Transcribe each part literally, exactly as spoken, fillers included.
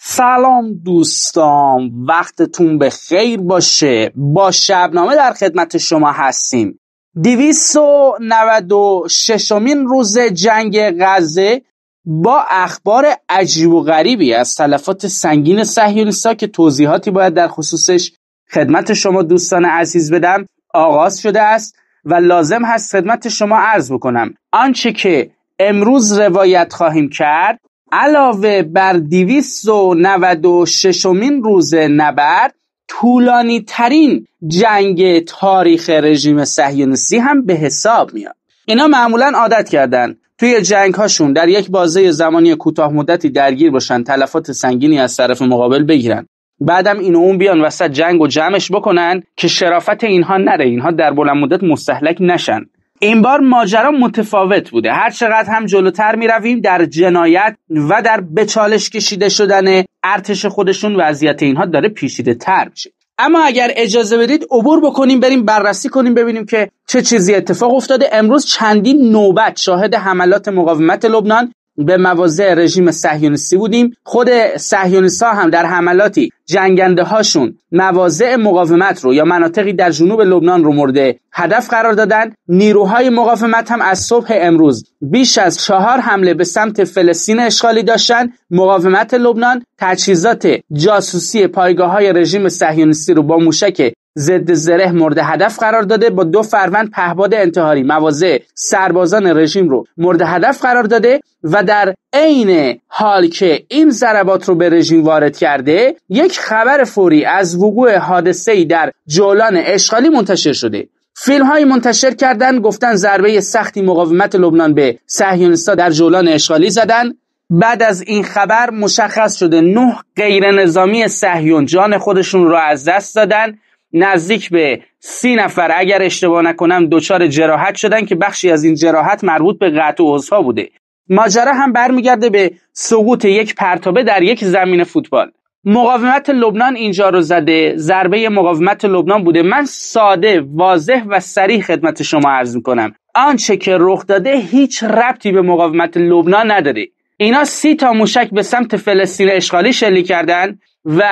سلام دوستان، وقتتون به خیر باشه. با شبنامه در خدمت شما هستیم. دویست و نود و ششمین روز جنگ غزه با اخبار عجیب و غریبی از تلفات سنگین صهیونیست‌ها که توضیحاتی باید در خصوصش خدمت شما دوستان عزیز بدم آغاز شده است و لازم هست خدمت شما عرض بکنم آنچه که امروز روایت خواهیم کرد علاوه بر دویست و نود و ششمین روز نبرد طولانی ترین جنگ تاریخ رژیم صهیونیستی هم به حساب میاد. اینا معمولا عادت کردن توی جنگ هاشون در یک بازه زمانی کوتاه مدتی درگیر باشن، تلفات سنگینی از طرف مقابل بگیرن، بعدم این و اون بیان وسط جنگ و جمعش بکنن که شرافت اینها نره، اینها در بلند مدت مستهلک نشن. این بار ماجرا متفاوت بوده. هر چقدر هم جلوتر می رویم در جنایت و در بچالش کشیده شدن ارتش خودشون وضعیت اینها داره پیچیده تر میشه. اما اگر اجازه بدید عبور بکنیم، بریم بررسی کنیم ببینیم که چه چیزی اتفاق افتاده. امروز چندین نوبت شاهد حملات مقاومت لبنان به مواضع رژیم صهیونیستی بودیم. خود صهیونیست‌ها هم در حملاتی جنگنده هاشون مواضع مقاومت رو یا مناطقی در جنوب لبنان رو مورد هدف قرار دادن. نیروهای مقاومت هم از صبح امروز بیش از چهار حمله به سمت فلسطین اشغالی داشتن. مقاومت لبنان تجهیزات جاسوسی پایگاه‌های رژیم صهیونیستی رو با موشک ضد زره مورد هدف قرار داده. با دو فروند پهپاد انتحاری مواضع سربازان رژیم رو مورد هدف قرار داده و در عین حال که این ضربات رو به رژیم وارد کرده، یک خبر فوری از وقوع حادثه‌ای در جولان اشغالی منتشر شده. فیلم‌های منتشر کردن، گفتن ضربه سختی مقاومت لبنان به صهیونیست‌ها در جولان اشغالی زدن. بعد از این خبر مشخص شده نه غیر نظامی صهیون جان خودشون رو از دست دادن. نزدیک به سی نفر اگر اشتباه نکنم دچار جراحت شدن که بخشی از این جراحت مربوط به قطع عضوها بوده. ماجرا هم برمیگرده به سقوط یک پرتابه در یک زمین فوتبال. مقاومت لبنان اینجا رو زده، ضربه مقاومت لبنان بوده. من ساده، واضح و صریح خدمت شما عرض میکنم آنچه که رخ داده هیچ ربطی به مقاومت لبنان نداره. اینا سی تا موشک به سمت فلسطین اشغالی شلیک کردن و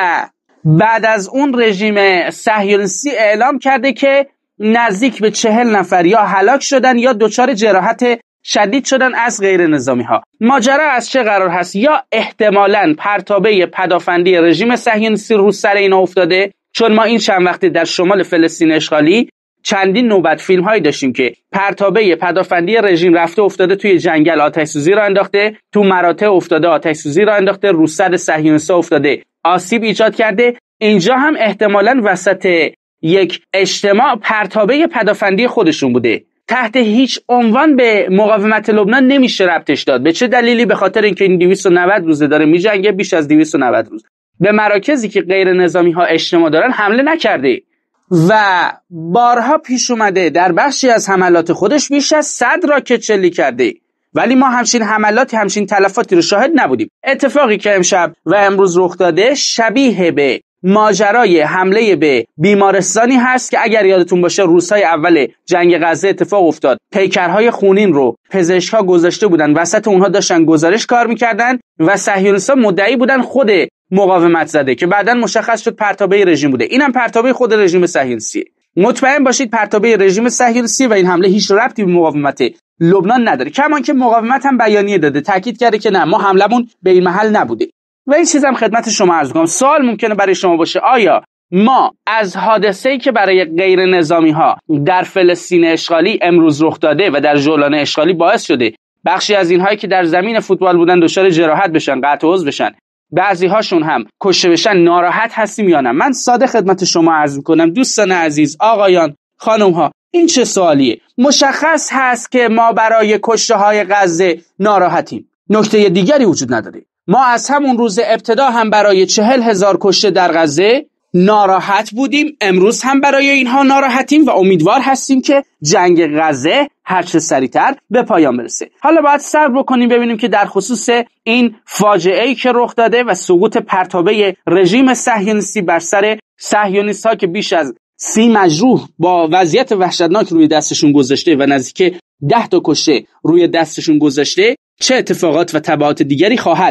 بعد از اون رژیم صهیونیستی اعلام کرده که نزدیک به چهل نفر یا هلاک شدن یا دچار جراحت شدید شدن از غیر نظامی ها. ماجرا از چه قرار هست؟ یا احتمالاً پرتابه پدافندی رژیم صهیونیستی رو سر اینا افتاده، چون ما این چند وقته در شمال فلسطین اشغالی چندین نوبت فیلم هایی داشتیم که پرتابه پدافندی رژیم رفته افتاده توی جنگل آتش سوزی را انداخته، تو مراتع افتاده آتش سوزی را انداخته، رو سر صهیونیست‌ها افتاده آسیب ایجاد کرده. اینجا هم احتمالاً وسط یک اجتماع پرتابه پدافندی خودشون بوده. تحت هیچ عنوان به مقاومت لبنان نمیشه ربطش داد. به چه دلیلی؟ به خاطر اینکه این دویست و نود روزه داره میجنگه، بیش از دویست و نود روز به مراکزی که غیر نظامی ها اجتماع دارن حمله نکرده و بارها پیش اومده در بخشی از حملات خودش بیش از صد راکت شلیک کرده، ولی ما همچین حملاتی همچین تلفاتی رو شاهد نبودیم. اتفاقی که امشب و امروز رخ داده شبیه به ماجرای حمله به بیمارستانی هست که اگر یادتون باشه روزهای اول جنگ غزه اتفاق افتاد. پیکرهای خونین رو پزشک‌ها گذاشته بودن وسط، اونها داشتن گزارش کار میکردن و صهیونیست‌ها مدعی بودن خود مقاومت زده که بعداً مشخص شد پرتابه رژیم بوده. اینم پرتابه خود رژیم صهیونیستی. مطمئن باشید پرتابه رژیم صهیونیستی و این حمله هیچ ربطی به مقاومت لبنان نداره. کمان که مقاومت هم بیانیه داده، تاکید کرده که نه، ما حملمون به این محل نبوده. و این چیزم خدمت شما عرض کنم، سوال ممکنه برای شما باشه آیا ما از حادثه‌ای که برای غیر نظامی ها در فلسطین اشغالی امروز رخ داده و در جولان اشغالی باعث شده بخشی از اینهایی که در زمین فوتبال بودن دچار جراحت بشن، قطع عضو بشن، بعضی هاشون هم کشته بشن، ناراحت هستیم یا نه؟ من ساده خدمت شما عرض می‌کنم دوستان عزیز، آقایان، خانم ها، این چه سوالیه؟ مشخص هست که ما برای کشته های غزه ناراحتیم. نکته دیگری وجود نداره. ما از همون روز ابتدا هم برای چهل هزار کشته در غزه ناراحت بودیم، امروز هم برای اینها ناراحتیم و امیدوار هستیم که جنگ غزه هر چه سریعتر به پایان برسه. حالا باید صبر بکنیم ببینیم که در خصوص این فاجعه‌ای که رخ داده و سقوط پرتابه رژیم صهیونیستی بر سر صهیونیست‌ها که بیش از سی مجروح با وضعیت وحشتناک روی دستشون گذاشته و نزدیک ده تا کشته روی دستشون گذاشته، چه اتفاقات و تبعات دیگری خواهد بود.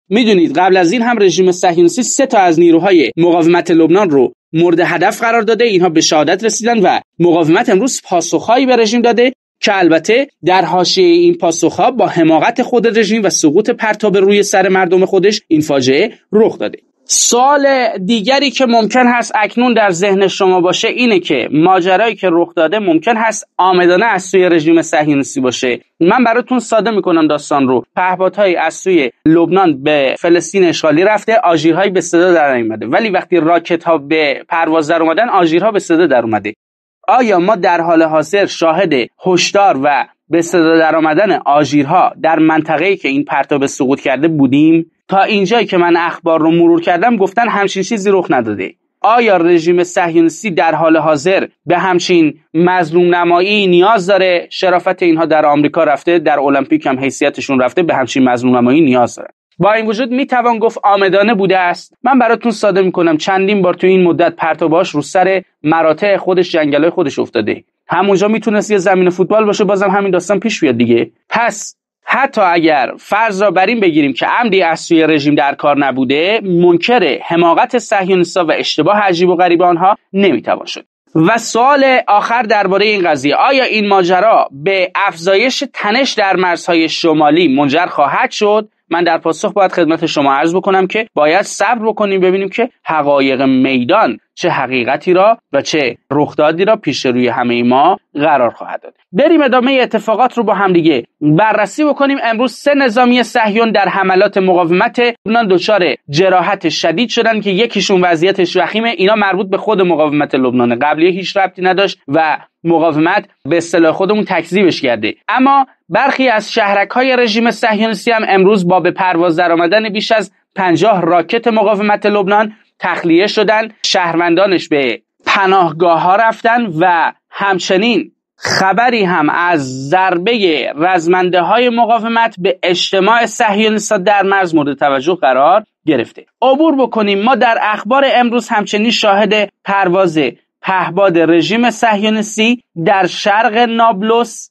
میدونید قبل از این هم رژیم صهیونیستی سه تا از نیروهای مقاومت لبنان رو مورد هدف قرار داده، اینها به شهادت رسیدن و مقاومت امروز پاسخهایی به رژیم داده که البته در حاشیه این پاسخها با حماقت خود رژیم و سقوط پرتاب روی سر مردم خودش این فاجعه رخ داده. سوال دیگری که ممکن هست اکنون در ذهن شما باشه اینه که ماجرایی که رخ داده ممکن هست عامدانه از سوی رژیم صهیونیستی باشه. من براتون ساده میکنم داستان رو. پهپادهای از سوی لبنان به فلسطین اشغالی رفته، آژیرهایی به صدا در اومده، ولی وقتی راکت ها به پرواز در اومدن آژیرها به صدا در اومده. آیا ما در حال حاضر شاهد هشدار و به صدا در آمدن آژیرها در منطقه‌ای که این پرتاب سقوط کرده بودیم؟ تا اینجایی که من اخبار رو مرور کردم گفتن همچین چیزی رخ نداده. آیا رژیم صهیونیستی در حال حاضر به همچین مظلوم نمایی نیاز داره؟ شرافت اینها در آمریکا رفته، در المپیک هم حیثیتشون رفته، به همچین مظلوم نمایی نیاز داره. با این وجود میتوان گفت عامدانه بوده است. من براتون ساده میکنم چندین بار تو این مدت پرتاباش رو سر مراتع خودش، جنگلای خودش افتاده. همونجا میتونست یه زمین فوتبال باشه، بازم همین داستان پیش بیاد دیگه. پس حتی اگر فرض را بر این بگیریم که عمدی از سوی رژیم در کار نبوده، منکر حماقت صهیونیست‌ها و اشتباه عجیب و غریب آنها نمیتوان شد. و سوال آخر درباره این قضیه، آیا این ماجرا به افزایش تنش در مرزهای شمالی منجر خواهد شد؟ من در پاسخ باید خدمت شما عرض بکنم که باید صبر بکنیم ببینیم که حقایق میدان چه حقیقتی را و چه رخدادی را پیش روی همه ما قرار خواهد داد. بریم ادامه اتفاقات رو با هم دیگه بررسی بکنیم. امروز سه نظامی صهیون در حملات مقاومت لبنان دچار جراحت شدید شدن که یکیشون وضعیتش وخیمه. اینا مربوط به خود مقاومت لبنان، قبلیه هیچ ربطی نداشت و مقاومت به اصطلاح خودمون تکذیبش کرده. اما برخی از شهرک‌های رژیم صهیونیستی هم امروز با به پرواز درآمدن بیش از پنجاه راکت مقاومت لبنان تخلیه شدن، شهروندانش به پناهگاه‌ها رفتن و همچنین خبری هم از ضربه رزمنده‌های مقاومت به اجتماع صهیونیست‌ها در مرز مورد توجه قرار گرفته. عبور بکنیم. ما در اخبار امروز همچنین شاهد پرواز پهپاد رژیم صهیونیستی در شرق نابلس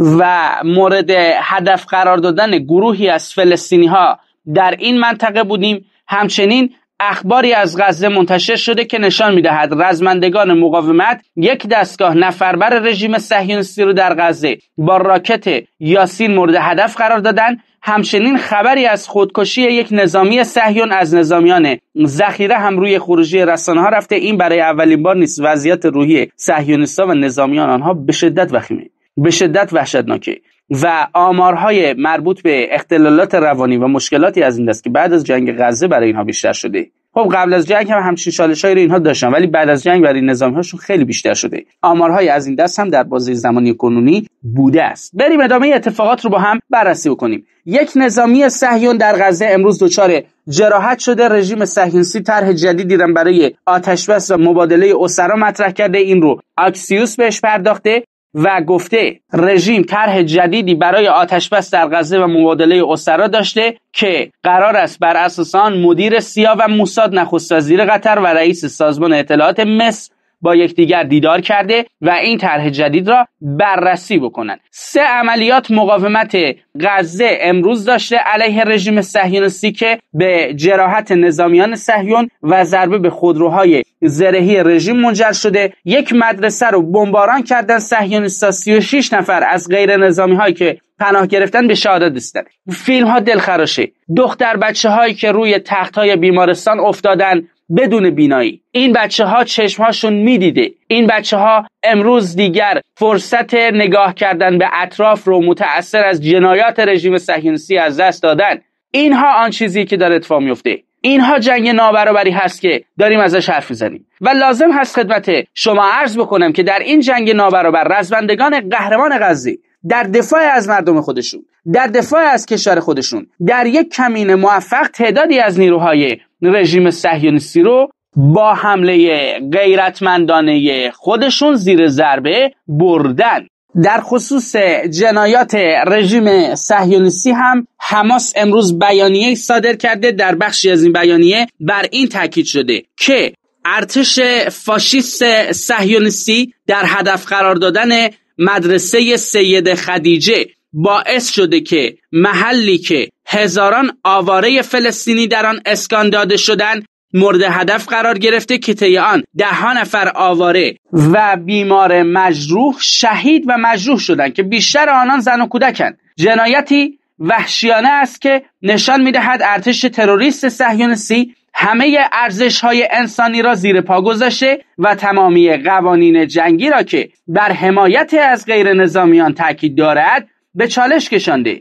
و مورد هدف قرار دادن گروهی از فلسطینی‌ها در این منطقه بودیم. همچنین اخباری از غزه منتشر شده که نشان می‌دهد رزمندگان مقاومت یک دستگاه نفربر رژیم صهیونیستی رو در غزه با راکت یاسین مورد هدف قرار دادن. همچنین خبری از خودکشی یک نظامی صهیون از نظامیان ذخیره هم روی خروجی رسانه‌ها رفته. این برای اولین بار نیست. وضعیت روحی صهیونیست‌ها و نظامیان آنها به شدت وخیمه، به شدت وحشتناکه و آمارهای مربوط به اختلالات روانی و مشکلاتی از این دست که بعد از جنگ غزه برای اینها بیشتر شده. خب قبل از جنگ هم همچین چالش‌هایی رو اینها داشتن، ولی بعد از جنگ برای نظامی‌هاشون خیلی بیشتر شده. آمارهای از این دست هم در بازه زمانی کنونی بوده است. بریم ادامه اتفاقات رو با هم بررسی بکنیم. یک نظامی صهیون در غزه امروز دچار جراحت شده. رژیم صهیونیستی طرح جدیدی را برای آتشبس و مبادله اسرا مطرح کرده. این رو اکسیوس بهش پرداخته و گفته رژیم طرح جدیدی برای آتشبس در غزه و مبادله اسرا داشته که قرار است بر اساس آن مدیر سیا و موساد، نخست وزیر قطر و رئیس سازمان اطلاعات مصر با یکدیگر دیدار کرده و این طرح جدید را بررسی بکنند. سه عملیات مقاومت غزه امروز داشته علیه رژیم صهیونیستی که به جراحت نظامیان صهیون و ضربه به خودروهای زرهی رژیم منجر شده. یک مدرسه رو بمباران کردن صهیونیست‌ها. سی و شش نفر از غیر نظامی هایی که پناه گرفتن به شهادت رسیدن. فیلم ها دلخراشه. دختر بچه هایی که روی تخت های بیمارستان افتادن بدون بینایی. این بچه ها چشمهاشون میدیده. این بچه ها امروز دیگر فرصت نگاه کردن به اطراف رو متأثر از جنایات رژیم صهیونیستی از دست دادن. اینها آن چیزی که داره اتفاق میفته. اینها جنگ نابرابری هست که داریم ازش حرف میزنیم و لازم هست خدمت شما عرض بکنم که در این جنگ نابرابر رزمندگان قهرمان غزه در دفاع از مردم خودشون، در دفاع از کشور خودشون، در یک کمین موفق تعدادی از نیروهای رژیم صهیونیستی رو با حمله غیرتمندانه خودشون زیر ضربه بردن. در خصوص جنایات رژیم صهیونیستی هم حماس امروز بیانیه صادر کرده. در بخشی از این بیانیه بر این تاکید شده که ارتش فاشیست صهیونیستی در هدف قرار دادن مدرسه سید خدیجه باعث شده که محلی که هزاران آواره فلسطینی در آن اسکان داده شدند مورد هدف قرار گرفته که طی آن ده ها نفر آواره و بیمار مجروح شهید و مجروح شدند که بیشتر آنان زن و کودکند. جنایتی وحشیانه است که نشان می‌دهد ارتش تروریست صهیونیستی همه ارزش‌های انسانی را زیر پا گذاشته و تمامی قوانین جنگی را که بر حمایت از غیر نظامیان تاکید دارد به چالش کشانده.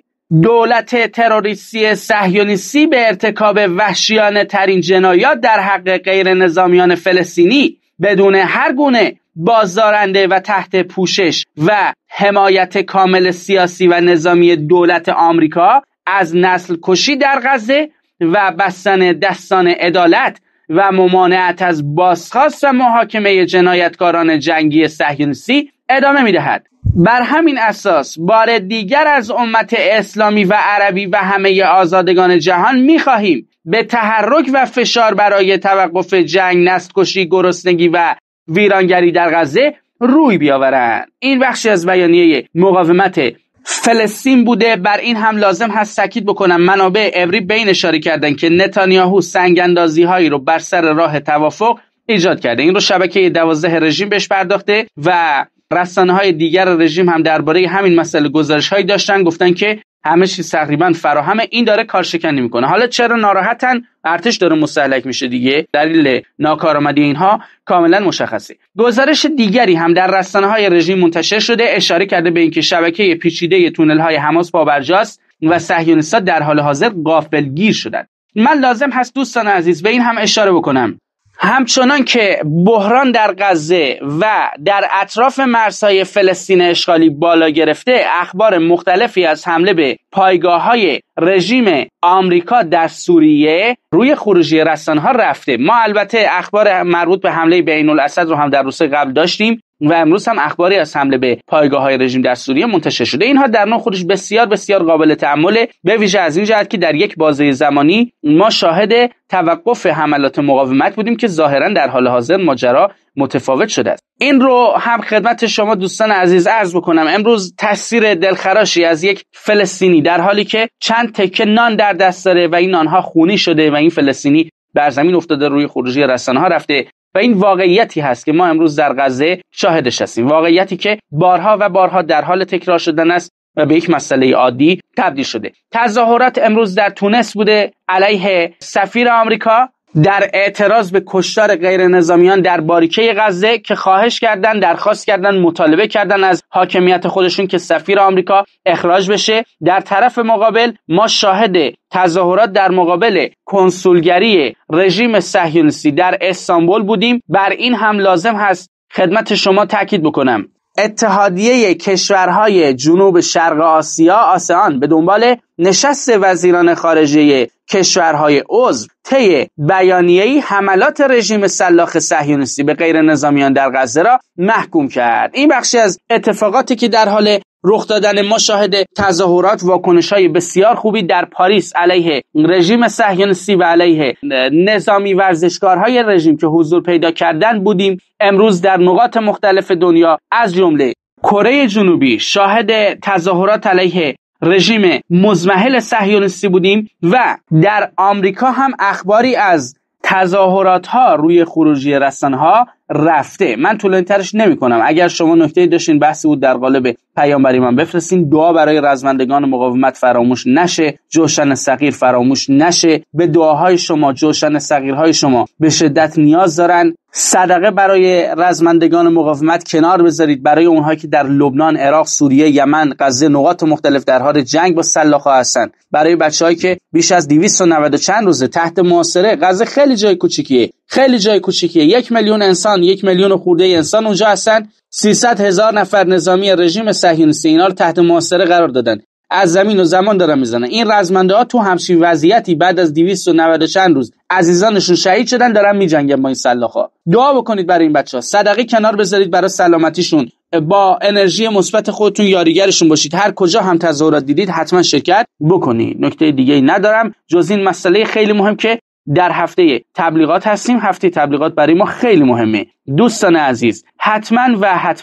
دولت تروریستی صهیونیستی به ارتکاب وحشیانه ترین جنایات در حق غیر نظامیان فلسطینی بدون هر گونه بازدارنده و تحت پوشش و حمایت کامل سیاسی و نظامی دولت آمریکا از نسل کشی در غزه و بستن دستان عدالت و ممانعت از بازخواست و محاکمه جنایتکاران جنگی صهیونیستی ادامه می‌دهد. بر همین اساس بار دیگر از امت اسلامی و عربی و همه آزادگان جهان می‌خواهیم به تحرک و فشار برای توقف جنگ، نسل‌کشی، گرسنگی و ویرانگری در غزه روی بیاورند. این بخشی از بیانیه مقاومت فلسطین بوده. بر این هم لازم هست تاکید بکنم منابع عبری به این اشاره کردن که نتانیاهو سنگ‌اندازی هایی رو بر سر راه توافق ایجاد کرده. این رو شبکه دوازده رژیم بهش پرداخته و رسانه‌های دیگر رژیم هم درباره همین مسئله گزارش‌هایی داشتن، گفتن که همه چیز تقریبا فراهمه، این داره کارشکنی میکنه. حالا چرا ناراحتن؟ ارتش داره مستهلک میشه دیگه. دلیل ناکارآمدی اینها کاملا مشخصه. گزارش دیگری هم در رسانه‌های رژیم منتشر شده، اشاره کرده به اینکه شبکه پیچیده تونل‌های حماس پابرجاست و صهیونیست‌ها در حال حاضر غافلگیر شدند. من لازم هست دوستان عزیز به این هم اشاره بکنم، همچنان که بحران در غزه و در اطراف مرزهای فلسطین اشغالی بالا گرفته، اخبار مختلفی از حمله به پایگاه‌های رژیم آمریکا در سوریه روی خروجی رسانه‌ها رفته. ما البته اخبار مربوط به حمله به عین‌الاسد رو هم در روز قبل داشتیم و امروز هم اخباری از حمله به پایگاه‌های رژیم در سوریه منتشر شده. اینها در نوع خودش بسیار بسیار قابل تأمله، به ویژه از این جهت که در یک بازه زمانی ما شاهد توقف حملات مقاومت بودیم که ظاهراً در حال حاضر ماجرا متفاوت شده است. این رو هم خدمت شما دوستان عزیز عرض بکنم. امروز تصویر دلخراشی از یک فلسطینی در حالی که چند تکه نان در دست داره و این نانها خونی شده و این فلسطینی بر زمین افتاده، روی خروجی رسانه‌ها رفته و این واقعیتی هست که ما امروز در غزه شاهدش هستیم، واقعیتی که بارها و بارها در حال تکرار شدن است و به یک مسئله عادی تبدیل شده. تظاهرات امروز در تونس بوده علیه سفیر آمریکا در اعتراض به کشتار غیر نظامیان در باریکه غزه که خواهش کردن، درخواست کردن، مطالبه کردن از حاکمیت خودشون که سفیر آمریکا اخراج بشه. در طرف مقابل ما شاهد تظاهرات در مقابل کنسولگری رژیم صهیونیستی در استانبول بودیم. بر این هم لازم هست خدمت شما تاکید بکنم، اتحادیه کشورهای جنوب شرق آسیا آسیان به دنبال نشست وزیران خارجه کشورهای عضو طی بیانیه‌ای حملات رژیم سلاخ صهیونیستی به غیر نظامیان در غزه را محکوم کرد. این بخشی از اتفاقاتی که در حال رخ دادن، ما شاهد تظاهرات، واکنش‌های بسیار خوبی در پاریس علیه رژیم صهیونیستی و علیه نظامی ورزشکارهای رژیم که حضور پیدا کردن بودیم. امروز در نقاط مختلف دنیا از جمله کره جنوبی شاهد تظاهرات علیه رژیم مزمحل صهیونیستی بودیم و در آمریکا هم اخباری از تظاهرات ها روی خروجی رسانه‌ها رفته. من طولانی ترش نمی کنم. اگر شما نکته‌ای داشتین بحثی بود در قالب پیامبری من بفرستین. دعا برای رزمندگان مقاومت فراموش نشه، جوشن صغیر فراموش نشه. به دعاهای شما جوشن صغیرهای شما به شدت نیاز دارن. صدقه برای رزمندگان مقاومت کنار بذارید، برای اونها که در لبنان، عراق، سوریه، یمن، غزه، نقاط مختلف در حال جنگ با سلاخ‌ها هستن، برای بچه‌هایی که بیش از دویست و نود و چند روزه تحت محاصره. غزه خیلی جای کوچیکیه، خیلی جای کوچیکیه. یک میلیون انسان، یک میلیون خورده انسان اونجا هستن. سیصد هزار نفر نظامی رژیم صهیونیستی اینا رو تحت محاصره قرار دادن، از زمین و زمان دارن میزنن. این رزمنده ها تو همچین وضعیتی بعد از دویست و نود و چند روز عزیزانشون شهید شدن، دارن میجنگن با این سلاخا. دعا بکنید برای این بچه‌ها، صدقه کنار بذارید برای سلامتیشون، با انرژی مثبت خودتون یاریگرشون باشید. هر کجا هم تظاهرات دیدید حتما شرکت بکنید. نکته دیگه ای ندارم جز این مسئله خیلی مهم که در هفته تبلیغات هستیم. هفته تبلیغات برای ما خیلی مهمه دوستان عزیز. حتما و حتما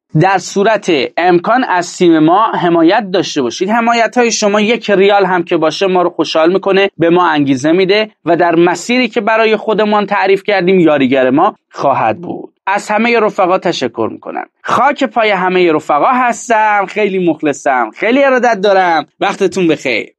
در صورت امکان از تیم ما حمایت داشته باشید. حمایت های شما یک ریال هم که باشه ما رو خوشحال میکنه، به ما انگیزه میده و در مسیری که برای خودمان تعریف کردیم یاریگر ما خواهد بود. از همه رفقا تشکر میکنم. خاک پای همه رفقا هستم. خیلی مخلصم، خیلی ارادت دارم. وقتتون بخیر.